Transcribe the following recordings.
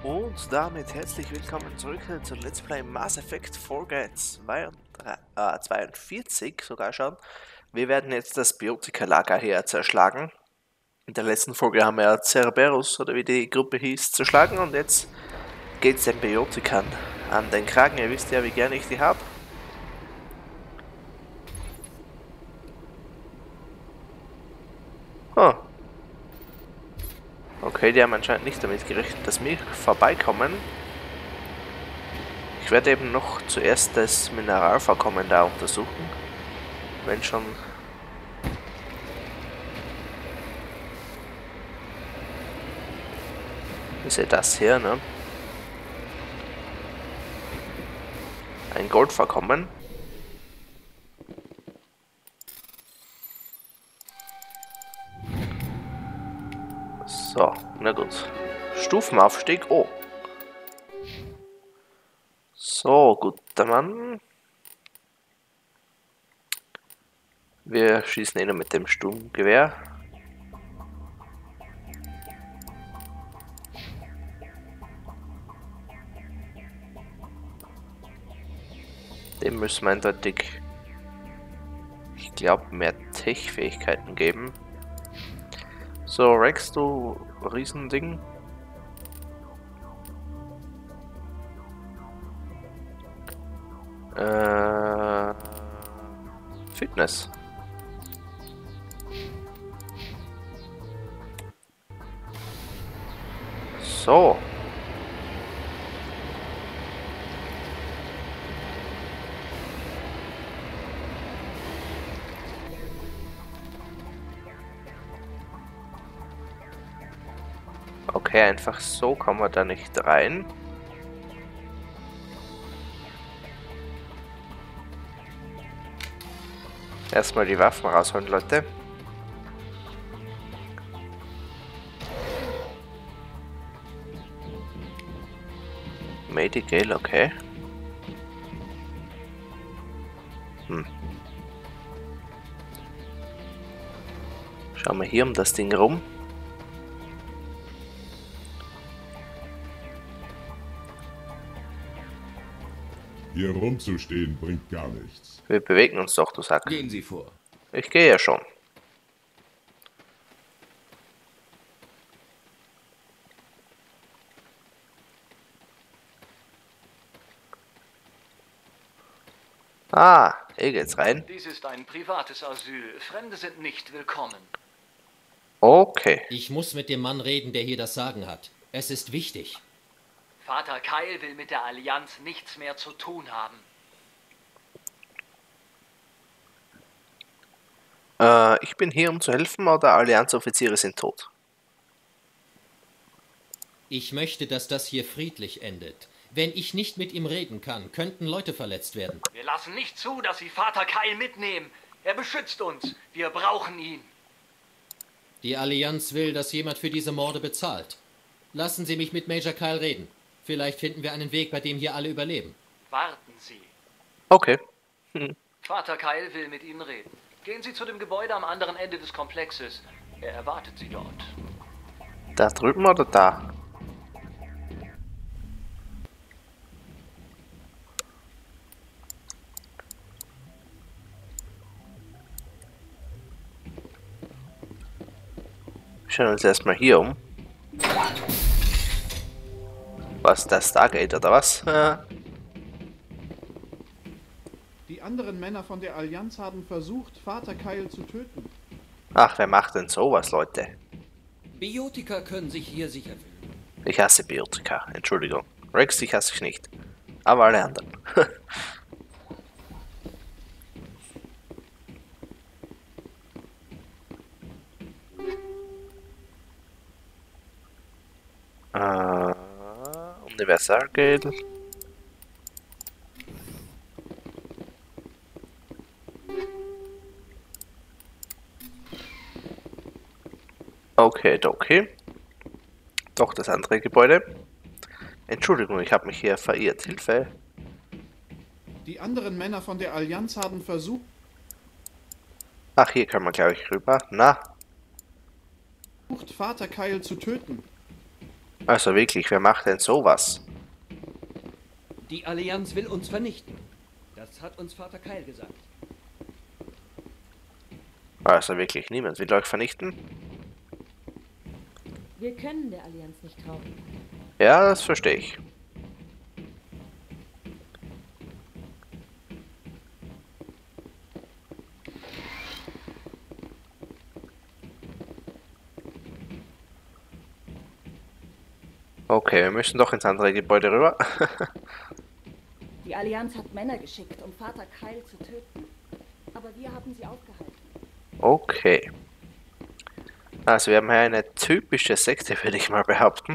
Und damit herzlich willkommen zurück zu Let's Play Mass Effect Folge 42 sogar schon. Wir werden jetzt das Biotika-Lager hier zerschlagen. In der letzten Folge haben wir ja Cerberus, oder wie die Gruppe hieß, zerschlagen und jetzt geht's den Biotikern an den Kragen. Ihr wisst ja, wie gerne ich die habe. Oh. Okay, die haben anscheinend nicht damit gerechnet, dass wir vorbeikommen. Ich werde eben noch zuerst das Mineralvorkommen da untersuchen. Wenn schon. Ist ja das hier, ne? Ein Goldvorkommen. So, na gut. Stufenaufstieg. Oh. So, guter Mann. Wir schießen eh nur mit dem Sturmgewehr. Dem müssen wir eindeutig, ich glaube, mehr Tech-Fähigkeiten geben. So, Rex, du Riesending. Fitness. So. Okay, einfach so kommen wir da nicht rein. Erstmal die Waffen rausholen, Leute. Medigale, okay. Schauen wir hier um das Ding rum. Hier rumzustehen bringt gar nichts. Wir bewegen uns doch, du Sack. Gehen Sie vor. Ich gehe ja schon. Ah, hier geht's rein. Dies ist ein privates Asyl. Fremde sind nicht willkommen. Okay. Ich muss mit dem Mann reden, der hier das Sagen hat. Es ist wichtig. Vater Kyle will mit der Allianz nichts mehr zu tun haben. Ich bin hier, um zu helfen, oder Allianzoffiziere sind tot. Ich möchte, dass das hier friedlich endet. Wenn ich nicht mit ihm reden kann, könnten Leute verletzt werden. Wir lassen nicht zu, dass Sie Vater Kyle mitnehmen. Er beschützt uns. Wir brauchen ihn. Die Allianz will, dass jemand für diese Morde bezahlt. Lassen Sie mich mit Major Kyle reden. Vielleicht finden wir einen Weg, bei dem hier alle überleben. Warten Sie. Okay. Vater Kyle will mit Ihnen reden. Gehen Sie zu dem Gebäude am anderen Ende des Komplexes. Er erwartet Sie dort. Da drüben oder da? Schauen uns erstmal hier um. Was, das Stargate oder was? Die anderen Männer von der Allianz haben versucht, Vater Kyle zu töten. Ach, wer macht denn sowas, Leute? Biotika können sich hier sicher fühlen. Ich hasse Biotika, Entschuldigung. Rex, dich hasse ich nicht. Aber alle anderen. Universalgeld. Okay, okay. Doch das andere Gebäude. Entschuldigung, ich habe mich hier verirrt. Hilfe. Die anderen Männer von der Allianz haben versucht... Ach, hier kann man glaube ich rüber. Na. Vater Kyle zu töten. Also wirklich, wer macht denn sowas? Die Allianz will uns vernichten. Das hat uns Vater Keil gesagt. Also wirklich, niemand will euch vernichten? Wir können der Allianz nicht trauen. Ja, das verstehe ich. Okay, wir müssen doch ins andere Gebäude rüber. Die Allianz hat Männer geschickt, um Vater Keil zu töten. Aber wir haben sie aufgehalten. Okay. Also wir haben hier eine typische Sekte, würde ich mal behaupten.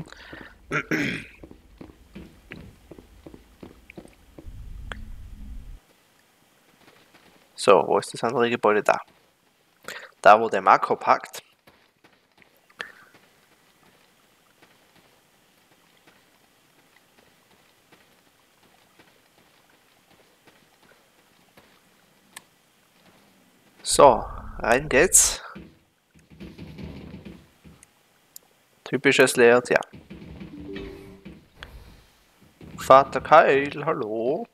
So, wo ist das andere Gebäude? Da. Da, wo der Marco parkt. So, rein geht's. Typisches Layout, ja. Vater Keil, hallo.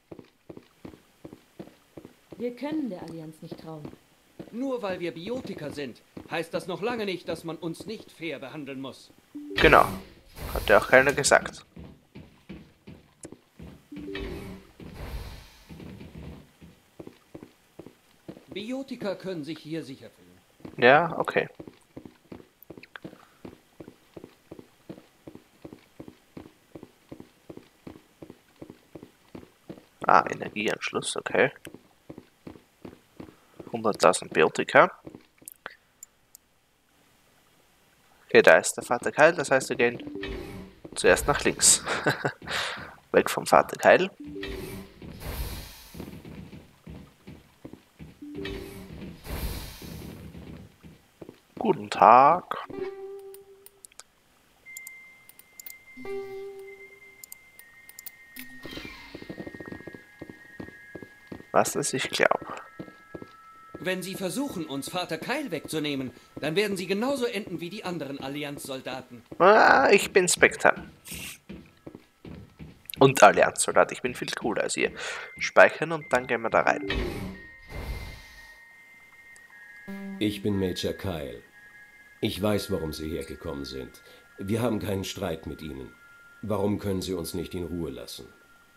Wir können der Allianz nicht trauen. Nur weil wir Biotiker sind, heißt das noch lange nicht, dass man uns nicht fair behandeln muss. Genau. Hat ja auch keiner gesagt. Biotiker können sich hier sicher fühlen. Ja, okay. Ah, Energieanschluss, okay. 100.000 Biotika. Okay, da ist der Vater Keil, das heißt, wir gehen zuerst nach links. Weg vom Vater Keil. Guten Tag. Was es ich glaube. Wenn sie versuchen, uns Vater Keil wegzunehmen, dann werden sie genauso enden wie die anderen Allianzsoldaten. Ah, ich bin Spectre. Und Allianzsoldat, ich bin viel cooler als ihr. Speichern und dann gehen wir da rein. Ich bin Major Keil. Ich weiß, warum Sie hergekommen sind. Wir haben keinen Streit mit Ihnen. Warum können Sie uns nicht in Ruhe lassen?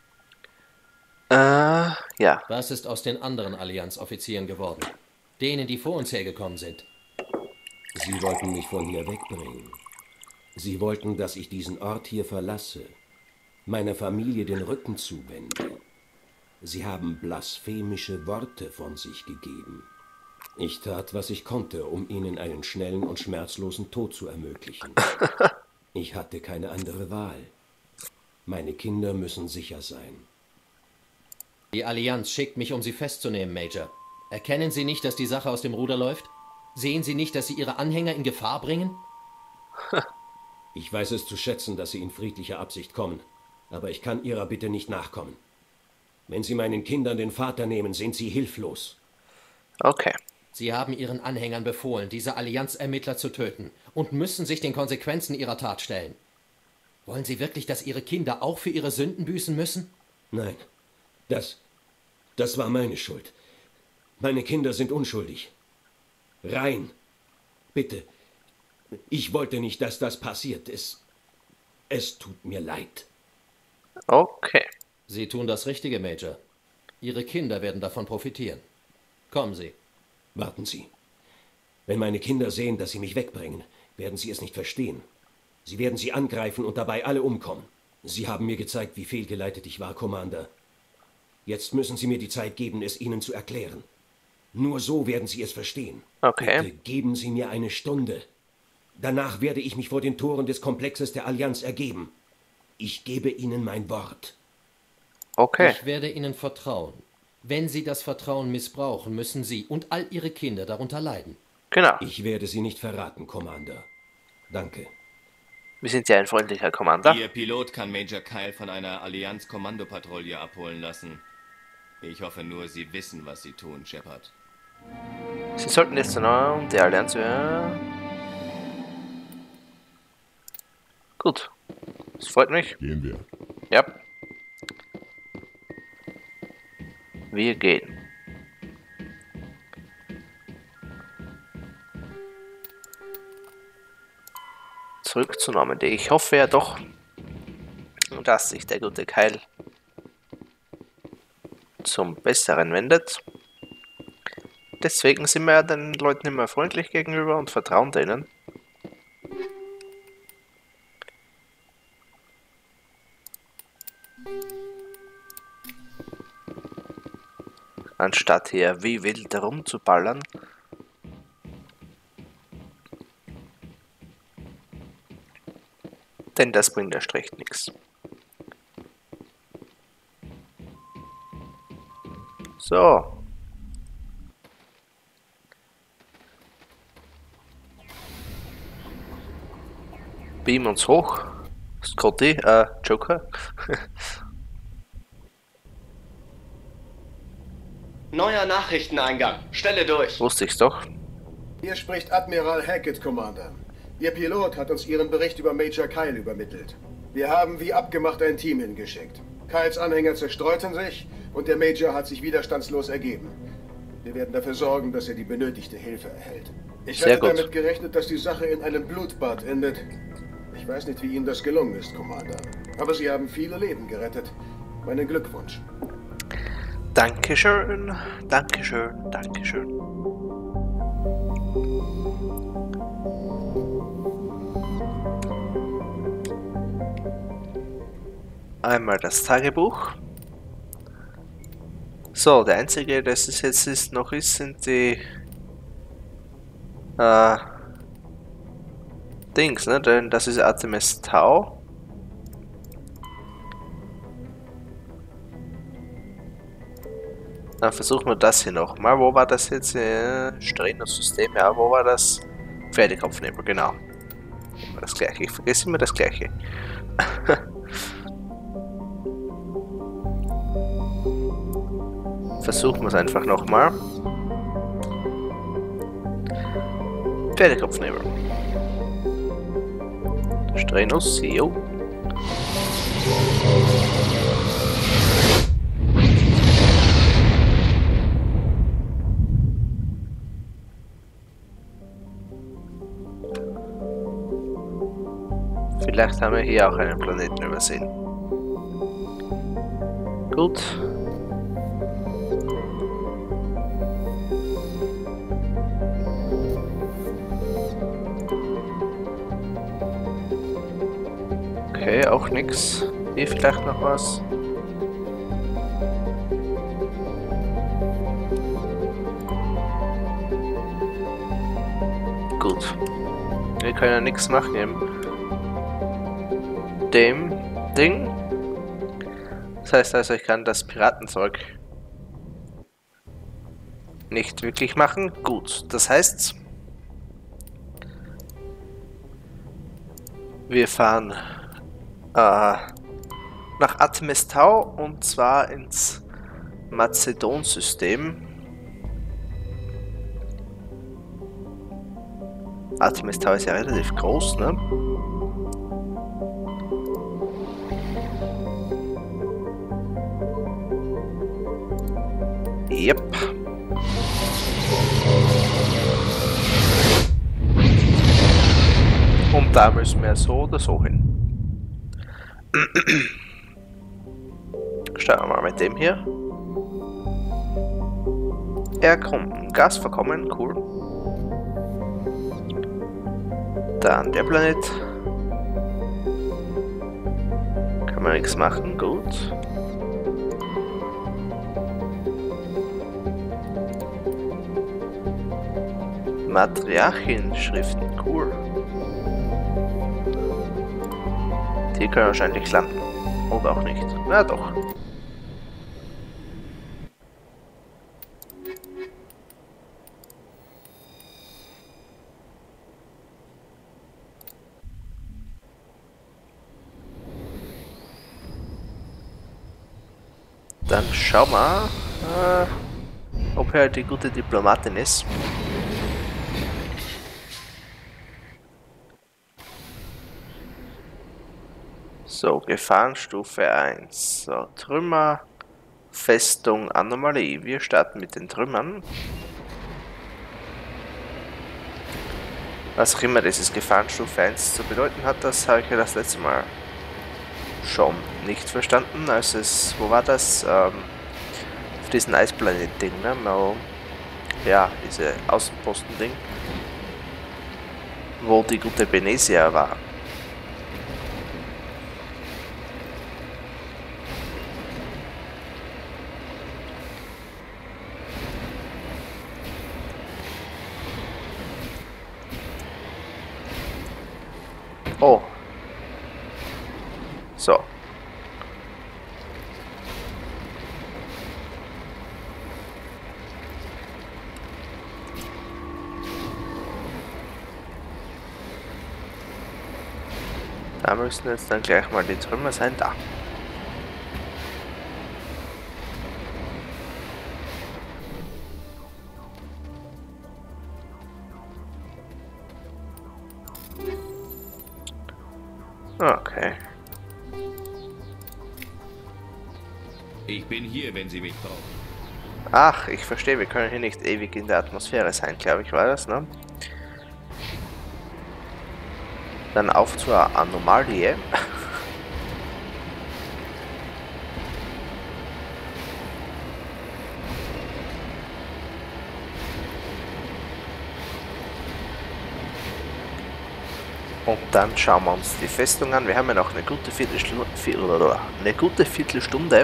Ja. Was ist aus den anderen Allianzoffizieren geworden? Denen, die vor uns hergekommen sind. Sie wollten mich von hier wegbringen. Sie wollten, dass ich diesen Ort hier verlasse, meiner Familie den Rücken zuwende. Sie haben blasphemische Worte von sich gegeben. Ich tat, was ich konnte, um ihnen einen schnellen und schmerzlosen Tod zu ermöglichen. Ich hatte keine andere Wahl. Meine Kinder müssen sicher sein. Die Allianz schickt mich, um Sie festzunehmen, Major. Erkennen Sie nicht, dass die Sache aus dem Ruder läuft? Sehen Sie nicht, dass Sie Ihre Anhänger in Gefahr bringen? Ich weiß es zu schätzen, dass Sie in friedlicher Absicht kommen, aber ich kann Ihrer Bitte nicht nachkommen. Wenn Sie meinen Kindern den Vater nehmen, sind Sie hilflos. Okay. Sie haben Ihren Anhängern befohlen, diese Allianzermittler zu töten und müssen sich den Konsequenzen Ihrer Tat stellen. Wollen Sie wirklich, dass Ihre Kinder auch für ihre Sünden büßen müssen? Nein, das war meine Schuld. Meine Kinder sind unschuldig. Rein. Bitte. Ich wollte nicht, dass das passiert. Es tut mir leid. Okay. Sie tun das Richtige, Major. Ihre Kinder werden davon profitieren. Kommen Sie. Warten Sie. Wenn meine Kinder sehen, dass Sie mich wegbringen, werden sie es nicht verstehen. Sie werden Sie angreifen und dabei alle umkommen. Sie haben mir gezeigt, wie fehlgeleitet ich war, Commander. Jetzt müssen Sie mir die Zeit geben, es Ihnen zu erklären. Nur so werden Sie es verstehen. Okay. Bitte geben Sie mir eine Stunde. Danach werde ich mich vor den Toren des Komplexes der Allianz ergeben. Ich gebe Ihnen mein Wort. Okay. Ich werde Ihnen vertrauen. Wenn Sie das Vertrauen missbrauchen, müssen Sie und all Ihre Kinder darunter leiden. Genau. Ich werde Sie nicht verraten, Commander. Danke. Wir sind ja ein freundlicher Commander. Ihr Pilot kann Major Keil von einer Allianz-Kommandopatrouille abholen lassen. Ich hoffe nur, Sie wissen, was Sie tun, Shepard. Sie sollten jetzt der Allianz... Ja. Gut. Das freut mich. Gehen wir. Ja. Wir gehen. Zurück zu Normandy. Ich hoffe ja doch, dass sich der gute Kyle zum Besseren wendet. Deswegen sind wir ja den Leuten immer freundlich gegenüber und vertrauen denen. Anstatt hier wie wild herumzuballern. Denn das bringt erst recht nichts. So. Beam uns hoch. Scotty, Joker. Neuer Nachrichteneingang. Stelle durch. Wusste ich's doch. Hier spricht Admiral Hackett, Commander. Ihr Pilot hat uns Ihren Bericht über Major Kyle übermittelt. Wir haben wie abgemacht ein Team hingeschickt. Kyles Anhänger zerstreuten sich und der Major hat sich widerstandslos ergeben. Wir werden dafür sorgen, dass er die benötigte Hilfe erhält. Ich hatte damit gerechnet, dass die Sache in einem Blutbad endet. Ich weiß nicht, wie Ihnen das gelungen ist, Commander. Aber Sie haben viele Leben gerettet. Meinen Glückwunsch. Dankeschön, Dankeschön, Dankeschön. Einmal das Tagebuch. So, der einzige, das es jetzt noch ist, sind die Dings, ne? Denn das ist Artemis Tau. Dann versuchen wir das hier nochmal. Wo war das jetzt? Strenos-System, ja, wo war das? Pferdekopfnebel, genau. Immer das gleiche. Ich vergesse immer das gleiche. Versuchen wir es einfach nochmal. Pferdekopfnebel. Strenos, jo. Vielleicht haben wir hier auch einen Planeten übersehen. Gut. Okay, auch nix. Hier vielleicht noch was. Gut. Wir können ja nichts machen eben. Dem Ding. Das heißt also, ich kann das Piratenzeug nicht wirklich machen. Gut, das heißt, wir fahren nach Artemis Tau und zwar ins Mazedon-System. Artemis Tau ist ja relativ groß, ne? Yep. Und da müssen wir so oder so hin. Starten wir mal mit dem hier. Erkunden. Gasvorkommen, cool. Dann der Planet. Kann man nichts machen, gut. Matriarchenschriften, cool. Die können wahrscheinlich landen. Oder auch nicht. Na doch. Dann schau mal, ob er die gute Diplomatin ist. So, Gefahrenstufe 1. So, Trümmer, Festung, Anomalie. Wir starten mit den Trümmern. Was auch immer dieses Gefahrenstufe 1 zu bedeuten hat, das habe ich ja das letzte Mal schon nicht verstanden. Als es, wo war das? Auf diesen Eisplanet-Ding, ne? Ja, diese Außenposten-Ding. Wo die gute Benesia war. Oh. So. Da müssen jetzt dann gleich mal die Trümmer sein. Da. Okay. Ich bin hier, wenn Sie mich brauchen. Ach, ich verstehe, wir können hier nicht ewig in der Atmosphäre sein, glaube ich, war das, ne? Dann auf zur Anomalie. Und dann schauen wir uns die Festung an. Wir haben ja noch eine gute Viertelstunde.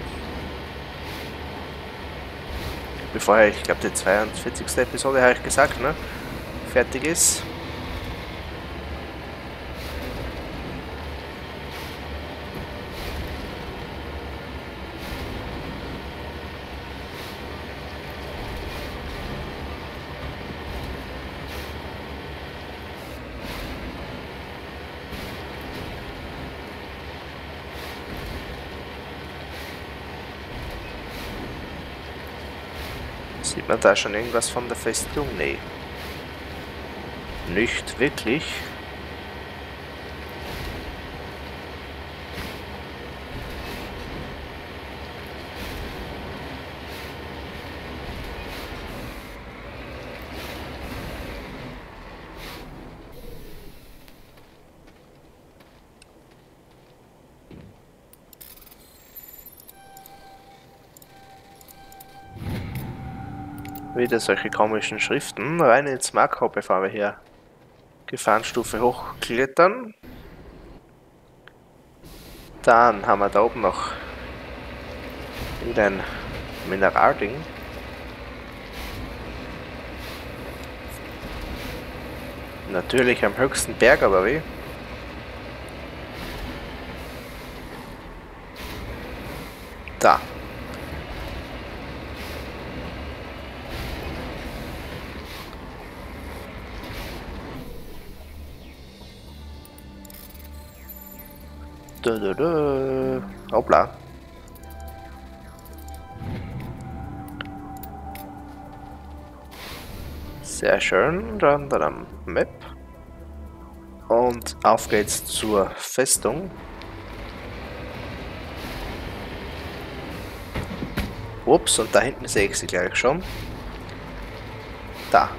Bevor ich glaube die 42. Episode, habe ich gesagt, ne? Fertig ist. Sieht man da schon irgendwas von der Festung? Nee. Nicht wirklich. Wieder solche komischen Schriften. Rein ins Makro, bevor wir hier Gefahrenstufe hochklettern. Dann haben wir da oben noch wieder ein Mineralding. Natürlich am höchsten Berg, aber wie? Da. Hoppla. Sehr schön. Dann am Map. Und auf geht's zur Festung. Ups, und da hinten sehe ich sie gleich schon. Da.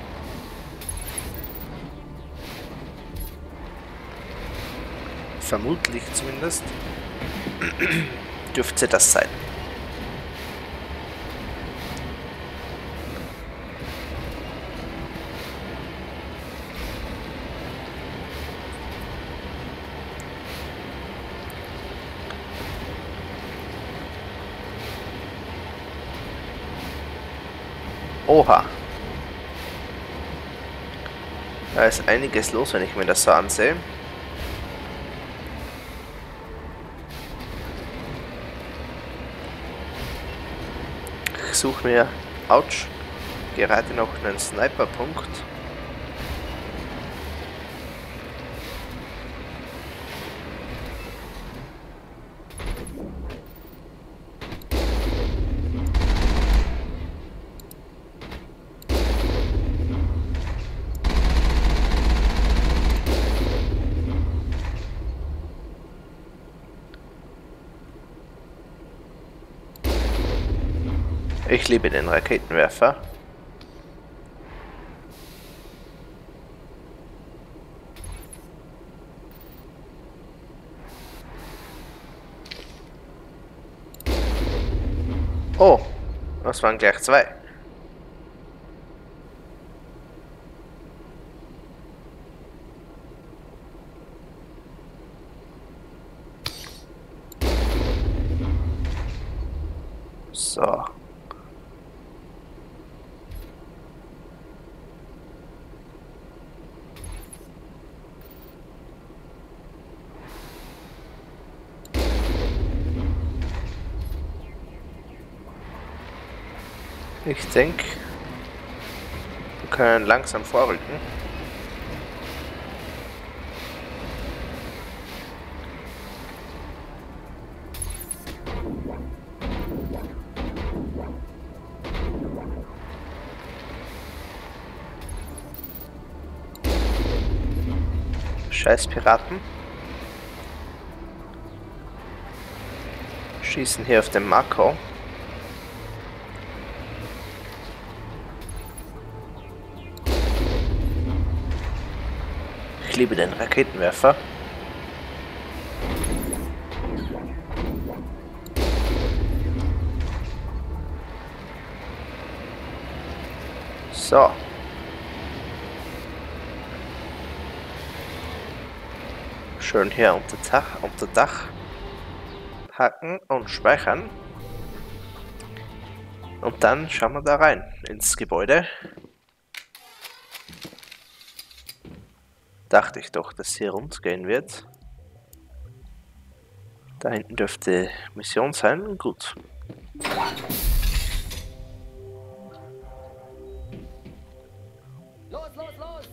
Vermutlich zumindest. Dürfte das sein. Oha. Da ist einiges los, wenn ich mir das so ansehe. Ich suche mir, ouch, gerade noch einen Sniperpunkt. Ich liebe den Raketenwerfer. Oh, das waren gleich zwei. So. Ich denke, wir können langsam vorrücken. Scheiß Piraten. Schießen hier auf den Marco. Ich liebe den Raketenwerfer. So. Schön hier unter Dach hacken und speichern. Und dann schauen wir da rein ins Gebäude. Dachte ich doch, dass hier rund gehen wird. Da hinten dürfte Mission sein. Gut. Los, los, los!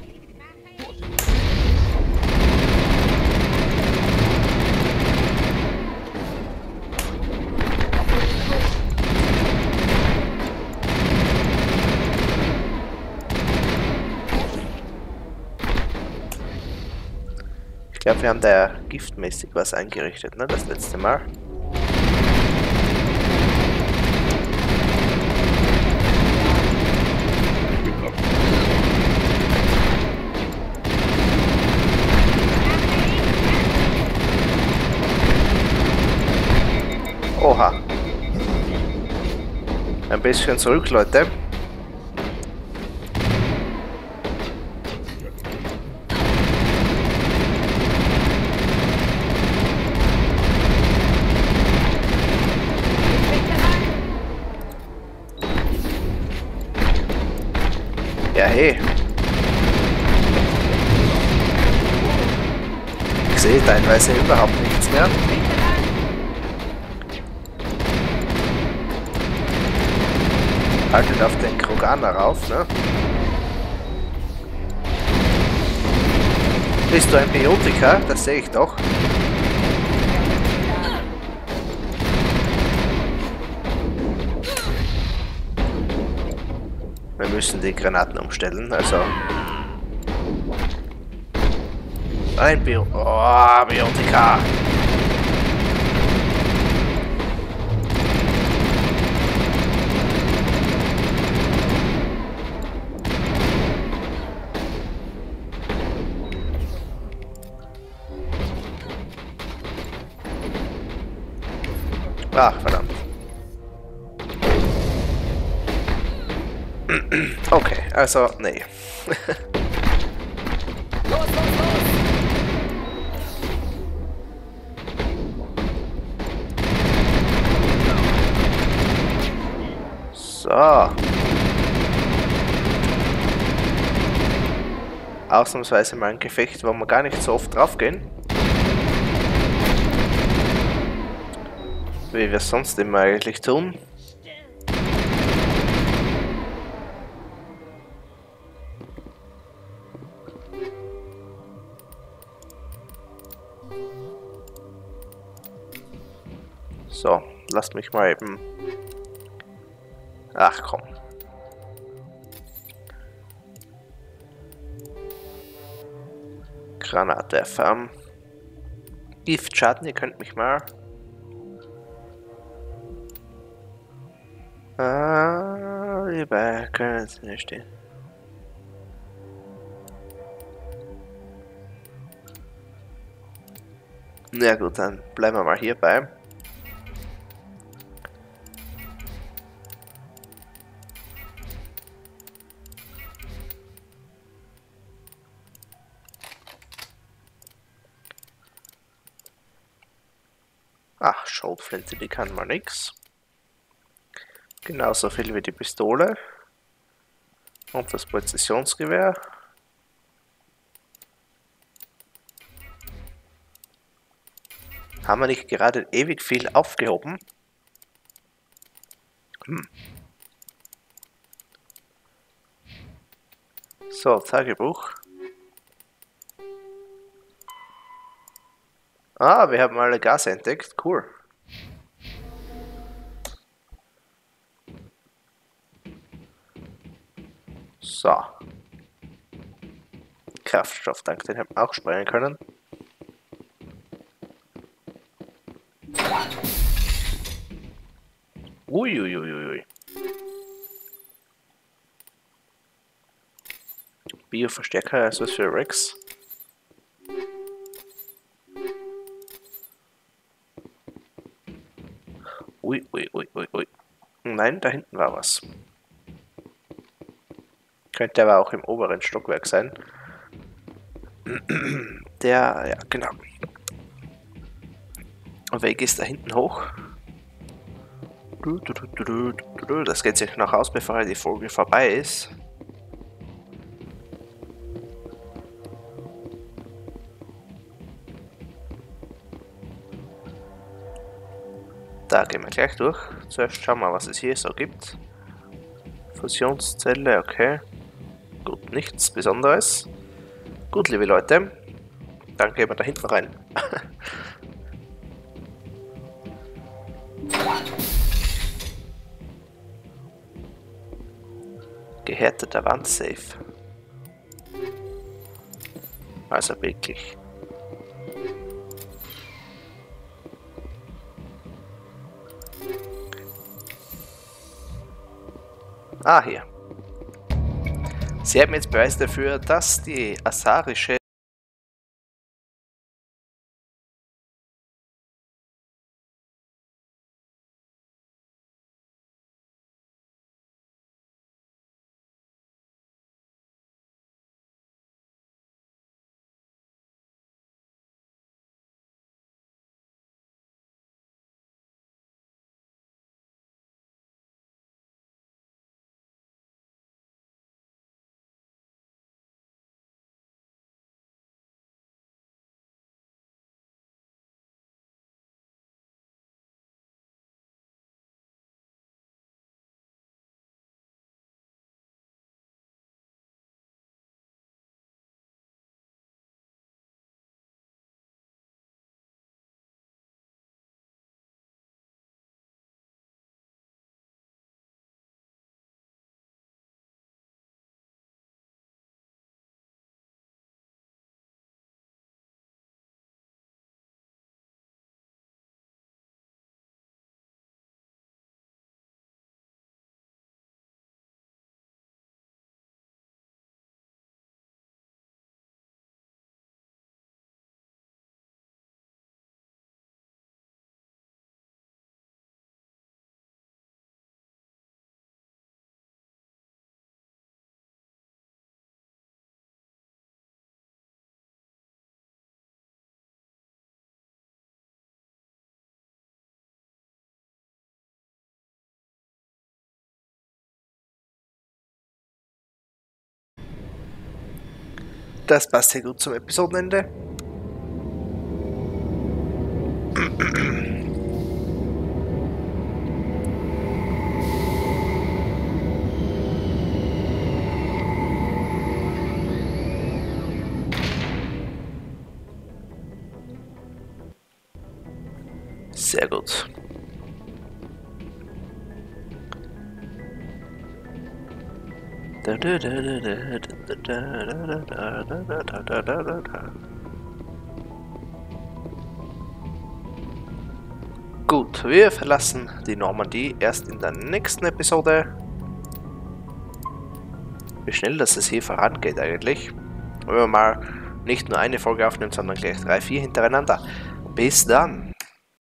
Ich glaube, wir haben da giftmäßig was eingerichtet, ne? Das letzte Mal. Oha. Ein bisschen zurück, Leute. Ja, hey. Ich sehe teilweise überhaupt nichts mehr. Haltet auf den Kroganer rauf, ne? Bist du ein Biotiker? Das sehe ich doch. Wir müssen die Granaten umstellen, also... Ein Biotika! Ach, verdammt. Okay, also, nee. Los, los, los! So. Ausnahmsweise mal ein Gefecht, wo wir gar nicht so oft drauf gehen. Wie wir es sonst immer eigentlich tun. So, lasst mich mal eben... Ach komm. Granatwerfer. Giftschaden, ihr könnt mich mal... Die beiden können jetzt nicht stehen. Na gut, dann bleiben wir mal hierbei. Ach, Schrotflinte, die kann man nix. Genauso viel wie die Pistole. Und das Präzisionsgewehr. Haben wir nicht gerade ewig viel aufgehoben? So, Tagebuch. Ah, wir haben alle Gase entdeckt. Cool. So. Kraftstofftank, den hätten wir auch sprengen können. Uiuiuiui. Bioverstärker, also was für Rex. Ui. Nein, da hinten war was. Könnte aber auch im oberen Stockwerk sein. Der, ja, genau. Und Weg ist da hinten hoch. Das geht sich noch aus, bevor die Folge vorbei ist. Da gehen wir gleich durch. Zuerst schauen wir, was es hier so gibt. Fusionszelle, okay. Gut, nichts Besonderes. Gut, liebe Leute. Dann gehen wir da hinten rein. Gehärteter Wandsafe. Also wirklich. Ah, hier. Sie haben jetzt Beweis dafür, dass die asarische Das passt sehr gut zum Episodenende. Sehr gut. Gut. und wir verlassen die Normandie erst in der nächsten Episode. Wie schnell dass es hier vorangeht eigentlich. Wenn man mal nicht nur eine Folge aufnimmt, sondern gleich 3, 4 hintereinander. Bis dann!